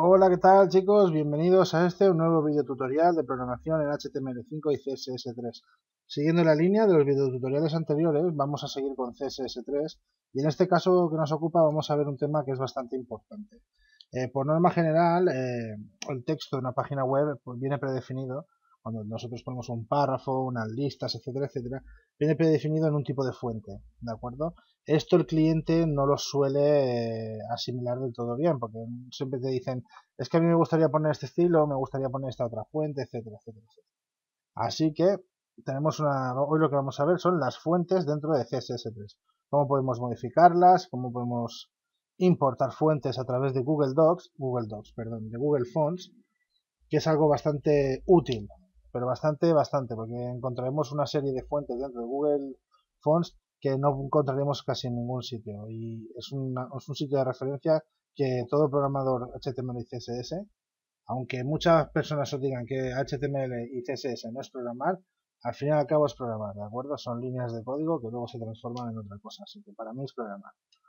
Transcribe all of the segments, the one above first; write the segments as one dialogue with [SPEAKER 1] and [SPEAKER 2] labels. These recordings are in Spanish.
[SPEAKER 1] Hola, ¿qué tal chicos? Bienvenidos a un nuevo video tutorial de programación en HTML5 y CSS3. Siguiendo la línea de los videotutoriales anteriores, vamos a seguir con CSS3 y en este caso que nos ocupa vamos a ver un tema que es bastante importante. Por norma general, el texto de una página web pues, viene predefinido. Cuando nosotros ponemos un párrafo, unas listas, etcétera, etcétera, viene predefinido en un tipo de fuente, ¿de acuerdo? Esto el cliente no lo suele asimilar del todo bien, porque siempre te dicen, es que a mí me gustaría poner este estilo, me gustaría poner esta otra fuente, etcétera, etcétera, etcétera. Así que hoy lo que vamos a ver son las fuentes dentro de CSS3. Cómo podemos modificarlas, cómo podemos importar fuentes a través de perdón, de Google Fonts, que es algo bastante útil, pero bastante, porque encontraremos una serie de fuentes dentro de Google Fonts que no encontraremos casi en ningún sitio. Y es un sitio de referencia que todo programador HTML y CSS, aunque muchas personas os digan que HTML y CSS no es programar, al fin y al cabo es programar, ¿de acuerdo? Son líneas de código que luego se transforman en otra cosa, así que para mí es programar.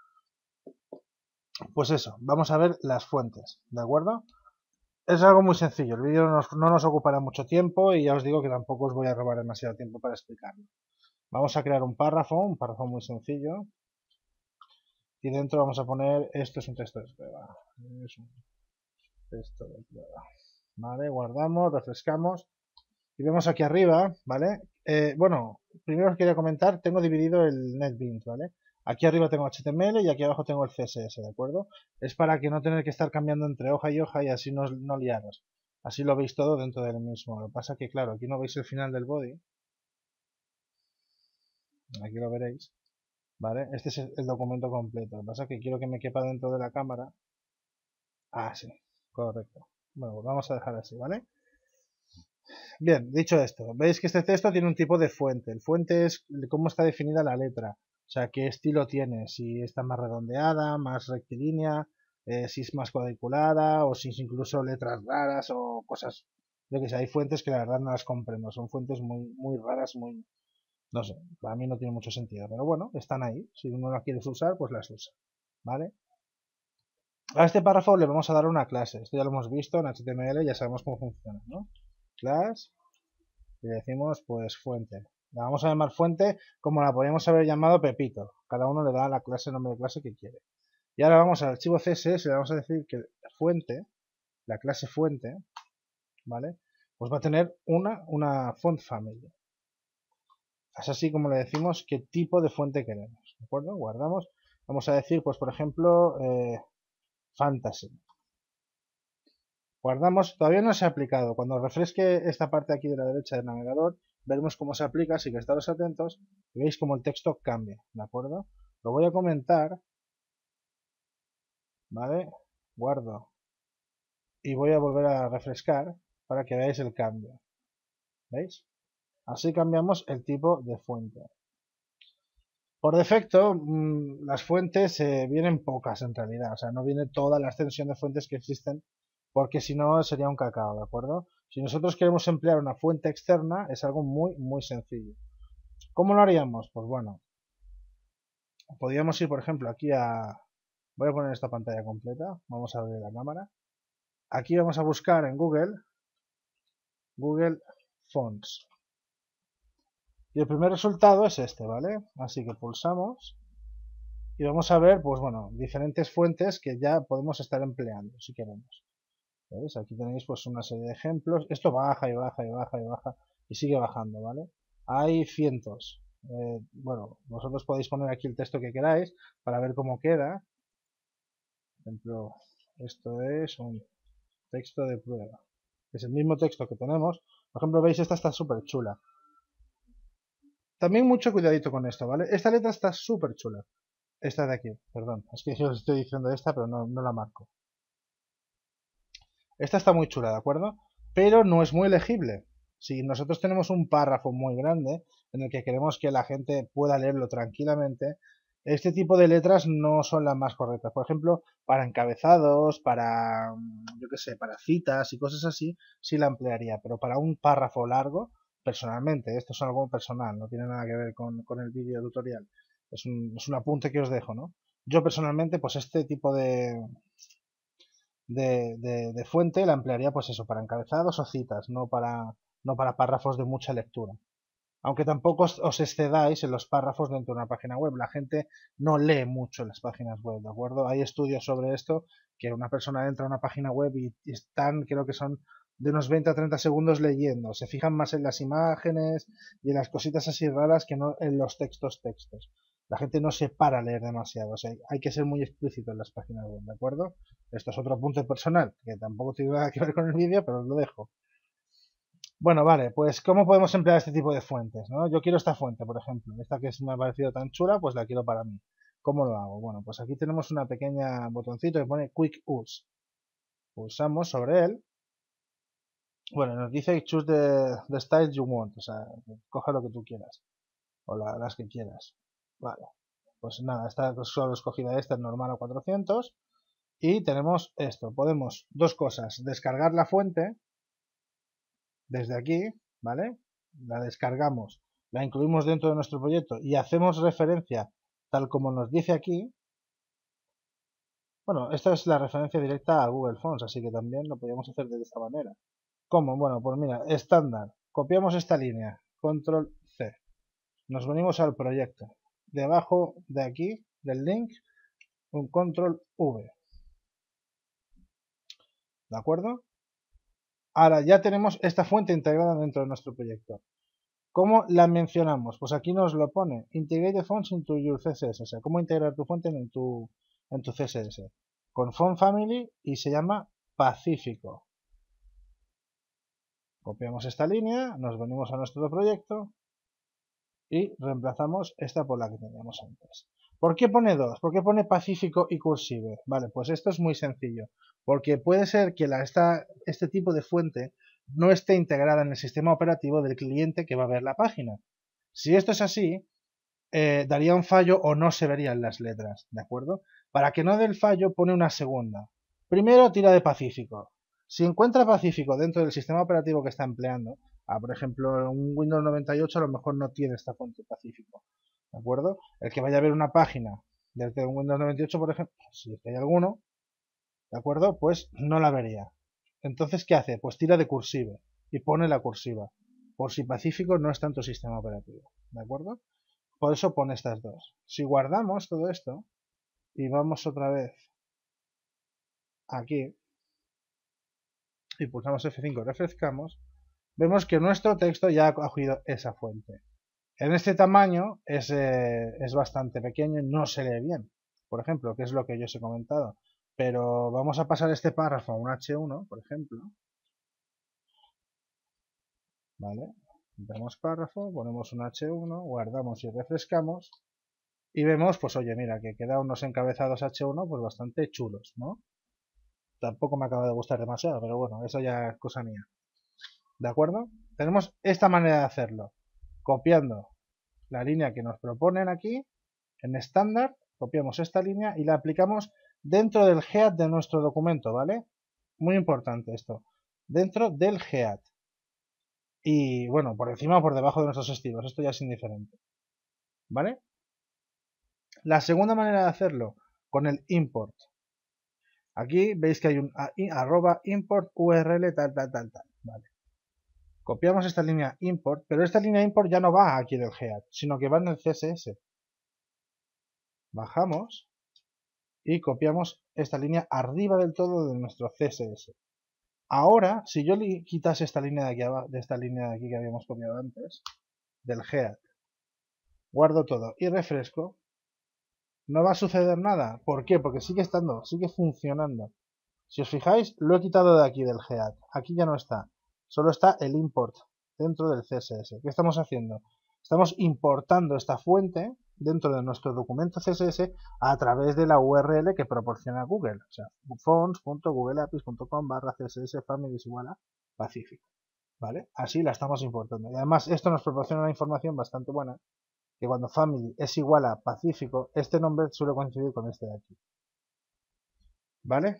[SPEAKER 1] Pues eso, vamos a ver las fuentes, ¿de acuerdo? Es algo muy sencillo, el vídeo no nos ocupará mucho tiempo y ya os digo que tampoco os voy a robar demasiado tiempo para explicarlo. Vamos a crear un párrafo muy sencillo, y dentro vamos a poner, esto es un texto de prueba, es un texto de prueba. Vale, guardamos, refrescamos y vemos aquí arriba, ¿vale? Bueno, primero os quería comentar, tengo dividido el NetBeans, ¿vale? Aquí arriba tengo HTML y aquí abajo tengo el CSS, ¿de acuerdo? Es para que no tener que estar cambiando entre hoja y hoja y así no liaros. Así lo veis todo dentro del mismo. Lo que pasa que, claro, aquí no veis el final del body. Aquí lo veréis, ¿vale? Este es el documento completo. Lo que pasa es que quiero que me quepa dentro de la cámara. Ah, sí, correcto. Bueno, pues vamos a dejar así, ¿vale? Bien, dicho esto, veis que este texto tiene un tipo de fuente. El fuente es cómo está definida la letra, o sea, qué estilo tiene, si está más redondeada, más rectilínea, si es más cuadriculada o si es incluso letras raras o cosas. Yo que sé, hay fuentes que la verdad no las comprendo, son fuentes muy raras, no sé, para mí no tiene mucho sentido, pero bueno, están ahí. Si uno las quiere usar, pues las usa, ¿vale? A este párrafo le vamos a dar una clase. Esto ya lo hemos visto en HTML, ya sabemos cómo funciona, ¿no? Class. Y le decimos pues fuente. La vamos a llamar fuente como la podríamos haber llamado Pepito. Cada uno le da la clase, el nombre de clase que quiere. Y ahora vamos al archivo CSS y le vamos a decir que fuente, la clase fuente, ¿vale? Pues va a tener una font family. Es así como le decimos qué tipo de fuente queremos. ¿De acuerdo? Guardamos. Vamos a decir, pues por ejemplo, fantasy. Guardamos, todavía no se ha aplicado. Cuando refresque esta parte aquí de la derecha del navegador, veremos cómo se aplica, así que estaros atentos y veis cómo el texto cambia, ¿de acuerdo? Lo voy a comentar, ¿vale? Guardo y voy a volver a refrescar para que veáis el cambio, ¿veis? Así cambiamos el tipo de fuente. Por defecto, las fuentes vienen pocas en realidad, o sea, no viene toda la extensión de fuentes que existen, porque si no sería un cacao, ¿de acuerdo? Si nosotros queremos emplear una fuente externa, es algo muy sencillo. ¿Cómo lo haríamos? Pues bueno, podríamos ir, por ejemplo, aquí a... Voy a poner esta pantalla completa, vamos a abrir la cámara. Aquí vamos a buscar en Google Fonts. Y el primer resultado es este, ¿vale? Así que pulsamos y vamos a ver, pues bueno, diferentes fuentes que ya podemos estar empleando, si queremos. ¿Veis? Aquí tenéis pues una serie de ejemplos. Esto baja y baja y baja y baja y sigue bajando, ¿vale? Hay cientos. Bueno, vosotros podéis poner aquí el texto que queráis para ver cómo queda. Por ejemplo, esto es un texto de prueba. Es el mismo texto que tenemos. Por ejemplo, veis, esta está súper chula. También mucho cuidadito con esto, ¿vale? Esta letra está súper chula. Esta de aquí, perdón. Es que yo os estoy diciendo esta, pero no la marco. Esta está muy chula, ¿de acuerdo? Pero no es muy legible. Si nosotros tenemos un párrafo muy grande en el que queremos que la gente pueda leerlo tranquilamente, este tipo de letras no son las más correctas. Por ejemplo, para encabezados, para, yo qué sé, para citas y cosas así, sí la emplearía. Pero para un párrafo largo, personalmente, esto es algo personal, no tiene nada que ver con el vídeo tutorial. Es un apunte que os dejo, ¿no? Yo personalmente, pues este tipo de fuente la emplearía pues eso, para encabezados o citas, no para párrafos de mucha lectura. Aunque tampoco os excedáis en los párrafos dentro de una página web. La gente no lee mucho en las páginas web, ¿de acuerdo? Hay estudios sobre esto, que una persona entra a una página web y están, creo que son de unos 20 a 30 segundos leyendo. Se fijan más en las imágenes y en las cositas así raras que no en los textos. La gente no se para a leer demasiado. O sea, hay que ser muy explícito en las páginas web, ¿de acuerdo? Esto es otro punto personal, que tampoco tiene nada que ver con el vídeo, pero os lo dejo. Bueno, vale, pues ¿cómo podemos emplear este tipo de fuentes, ¿no? Yo quiero esta fuente, por ejemplo. Esta que me ha parecido tan chula, pues la quiero para mí. ¿Cómo lo hago? Bueno, pues aquí tenemos una pequeña botoncito que pone Quick Use. Pulsamos sobre él. Bueno, nos dice choose the style you want, o sea, coge lo que tú quieras, o las que quieras. Vale, pues nada, está solo escogida esta, normal a 400. Y tenemos esto, podemos, dos cosas, descargar la fuente desde aquí, ¿vale? La descargamos, la incluimos dentro de nuestro proyecto y hacemos referencia tal como nos dice aquí. Bueno, esta es la referencia directa a Google Fonts, así que también lo podríamos hacer de esta manera. ¿Cómo? Bueno, pues mira, estándar. Copiamos esta línea, control C. Nos venimos al proyecto. Debajo de aquí, del link, un control V. ¿De acuerdo? Ahora ya tenemos esta fuente integrada dentro de nuestro proyecto. ¿Cómo la mencionamos? Pues aquí nos lo pone. Integrate the fonts into your CSS. O sea, cómo integrar tu fuente en tu CSS. Con font family y se llama Pacífico. Copiamos esta línea, nos venimos a nuestro proyecto y reemplazamos esta por la que teníamos antes. ¿Por qué pone dos? ¿Por qué pone Pacífico y cursive? Vale, pues esto es muy sencillo. Porque puede ser que este tipo de fuente no esté integrada en el sistema operativo del cliente que va a ver la página. Si esto es así, daría un fallo o no se verían las letras, ¿de acuerdo? Para que no dé el fallo, pone una segunda. Primero tira de Pacífico. Si encuentra Pacífico dentro del sistema operativo que está empleando, por ejemplo, un Windows 98 a lo mejor no tiene esta fuente Pacífico, ¿de acuerdo? El que vaya a ver una página desde un Windows 98, por ejemplo, si es que hay alguno, ¿de acuerdo? Pues no la vería. Entonces, ¿qué hace? Pues tira de cursiva y pone la cursiva, por si Pacífico no está en tu sistema operativo, ¿de acuerdo? Por eso pone estas dos. Si guardamos todo esto y vamos otra vez aquí y pulsamos F5 y refrescamos, vemos que nuestro texto ya ha cogido esa fuente. En este tamaño es bastante pequeño y no se lee bien, por ejemplo, que es lo que yo os he comentado. Pero vamos a pasar este párrafo a un H1, por ejemplo. ¿Vale? Damos párrafo, ponemos un H1, guardamos y refrescamos. Y vemos, pues oye, mira, que quedan unos encabezados H1 pues bastante chulos, ¿no? Tampoco me acaba de gustar demasiado, pero bueno, eso ya es cosa mía. ¿De acuerdo? Tenemos esta manera de hacerlo. Copiando la línea que nos proponen aquí, en estándar, copiamos esta línea y la aplicamos dentro del head de nuestro documento, ¿vale? Muy importante esto. Dentro del head. Y bueno, por encima o por debajo de nuestros estilos. Esto ya es indiferente. ¿Vale? La segunda manera de hacerlo, con el import. Aquí veis que hay un arroba import url tal. Vale. Copiamos esta línea import, pero esta línea import ya no va aquí del head, sino que va en el CSS. Bajamos y copiamos esta línea arriba del todo de nuestro CSS. Ahora, si yo le quitase esta línea de aquí abajo, de esta línea de aquí que habíamos copiado antes, del head, guardo todo y refresco, no va a suceder nada. ¿Por qué? Porque sigue funcionando. Si os fijáis, lo he quitado de aquí del head. Aquí ya no está. Solo está el import dentro del CSS. ¿Qué estamos haciendo? Estamos importando esta fuente dentro de nuestro documento CSS a través de la URL que proporciona Google. O sea, fonts.googleapis.com/css family igual a Pacífico. ¿Vale? Así la estamos importando. Y además esto nos proporciona una información bastante buena, que cuando family es igual a Pacífico, este nombre suele coincidir con este de aquí. ¿Vale?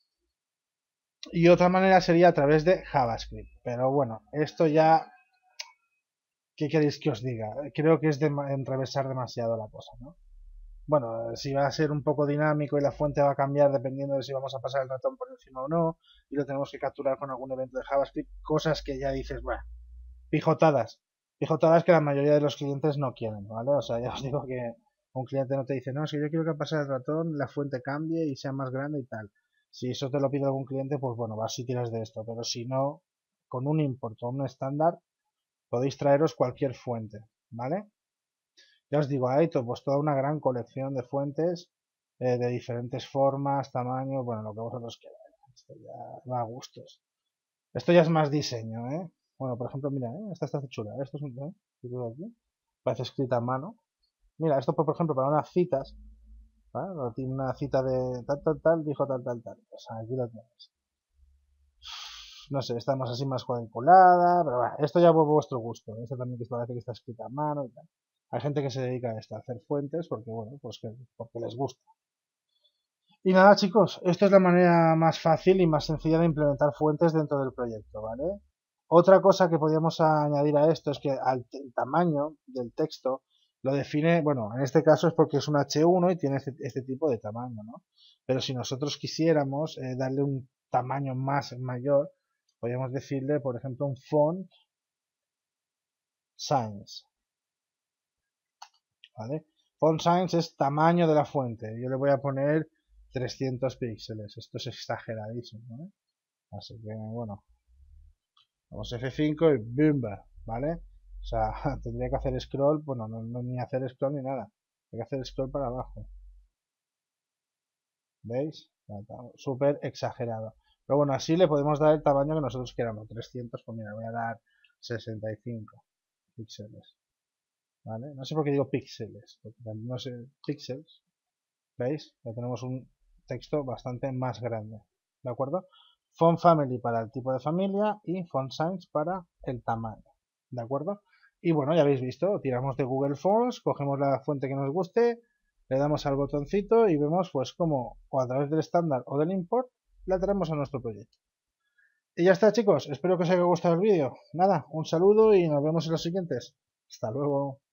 [SPEAKER 1] Y otra manera sería a través de JavaScript. Pero bueno, esto ya, ¿qué queréis que os diga? Creo que es enrevesar demasiado la cosa, ¿no? bueno, si va a ser un poco dinámico y la fuente va a cambiar dependiendo de si vamos a pasar el ratón por encima o no, y lo tenemos que capturar con algún evento de JavaScript, cosas que ya dices, bueno, pijotadas. Pijotadas que la mayoría de los clientes no quieren, ¿vale? O sea, ya os digo que un cliente no te dice, no, es que yo quiero que al pasar el ratón la fuente cambie y sea más grande y tal. Si eso te lo pide algún cliente, pues bueno, vas y tiras de esto. Pero si no, con un import o un estándar, podéis traeros cualquier fuente, ¿vale? Ya os digo, hay pues toda una gran colección de fuentes de diferentes formas, tamaños, bueno, lo que vosotros queráis. Esto ya va a gustos. Esto ya es más diseño, ¿eh? Bueno, por ejemplo, mira, esta está chula. Esto es un... aquí. Parece escrita a mano. Mira, esto por ejemplo para unas citas, ¿vale? Tiene una cita de tal, tal, tal, dijo tal, tal, tal. Pues aquí lo tienes. No sé, está más así más cuadriculada, pero bueno, esto ya por vuestro gusto. Esto también que parece que está escrita a mano y tal. Hay gente que se dedica a esto, a hacer fuentes porque, bueno, pues porque les gusta. Y nada, chicos, esta es la manera más fácil y más sencilla de implementar fuentes dentro del proyecto, ¿vale? Otra cosa que podríamos añadir a esto es que el tamaño del texto lo define, bueno, en este caso es porque es un H1 y tiene este tipo de tamaño, ¿no? Pero si nosotros quisiéramos darle un tamaño más mayor, podríamos decirle, por ejemplo, un font size, ¿vale? Font size es tamaño de la fuente. Yo le voy a poner 300 píxeles. Esto es exageradísimo, ¿eh? Así que, bueno, vamos F5 y ¡bimba! ¿Vale? O sea, tendría que hacer scroll, bueno, no ni hacer scroll ni nada. Hay que hacer scroll para abajo. ¿Veis? Súper exagerado. Pero bueno, así le podemos dar el tamaño que nosotros queramos. 300, pues mira, voy a dar 65 píxeles. ¿Vale? No sé por qué digo píxeles. No sé, píxeles. ¿Veis? Ya tenemos un texto bastante más grande. ¿De acuerdo? Font family para el tipo de familia y font size para el tamaño. ¿De acuerdo? Y bueno, ya habéis visto, tiramos de Google Fonts, cogemos la fuente que nos guste, le damos al botoncito y vemos pues cómo o a través del estándar o del import la traemos a nuestro proyecto. Y ya está, chicos, espero que os haya gustado el vídeo. Nada, un saludo y nos vemos en los siguientes. Hasta luego.